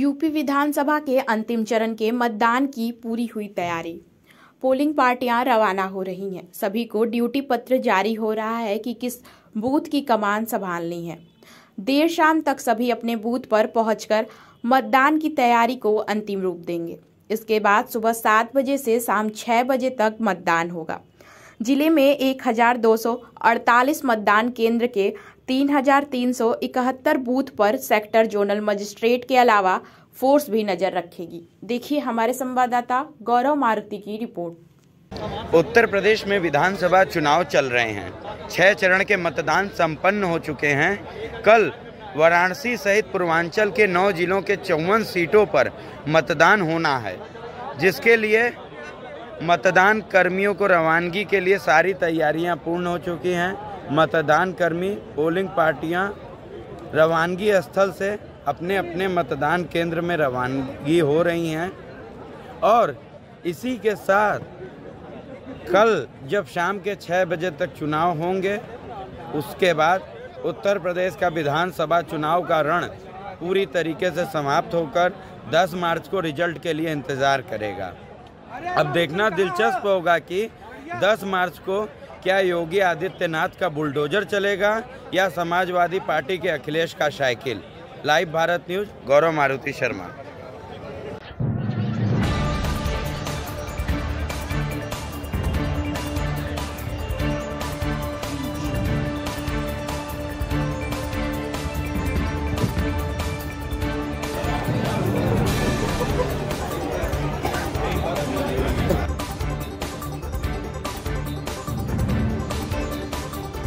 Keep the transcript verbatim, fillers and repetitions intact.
UP विधानसभा के अंतिम चरण के मतदान की पूरी हुई तैयारी। पोलिंग पार्टियां रवाना हो रही हैं। सभी को ड्यूटी पत्र जारी हो रहा है कि किस बूथ की कमान संभालनी है। देर शाम तक सभी अपने बूथ पर पहुंचकर मतदान की तैयारी को अंतिम रूप देंगे। इसके बाद सुबह सात बजे से शाम छह बजे तक मतदान होगा। जिले में एक हजार दो सौ अड़तालीस मतदान केंद्र के तीन हजार तीन सौ इकहत्तर बूथ पर सेक्टर जोनल मजिस्ट्रेट के अलावा फोर्स भी नजर रखेगी। देखिए हमारे संवाददाता गौरव मारुति की रिपोर्ट। उत्तर प्रदेश में विधानसभा चुनाव चल रहे हैं। छह चरण के मतदान संपन्न हो चुके हैं। कल वाराणसी सहित पूर्वांचल के नौ जिलों के चौवन सीटों पर मतदान होना है, जिसके लिए मतदान कर्मियों को रवानगी के लिए सारी तैयारियां पूर्ण हो चुकी हैं। मतदान कर्मी, पोलिंग पार्टियां रवानगी स्थल से अपने अपने मतदान केंद्र में रवानगी हो रही हैं और इसी के साथ कल जब शाम के छह बजे तक चुनाव होंगे, उसके बाद उत्तर प्रदेश का विधानसभा चुनाव का रण पूरी तरीके से समाप्त होकर दस मार्च को रिजल्ट के लिए इंतज़ार करेगा। अब देखना दिलचस्प होगा कि दस मार्च को क्या योगी आदित्यनाथ का बुलडोजर चलेगा या समाजवादी पार्टी के अखिलेश का cycle. Live Bharat news, Gaurav Maruti Sharma.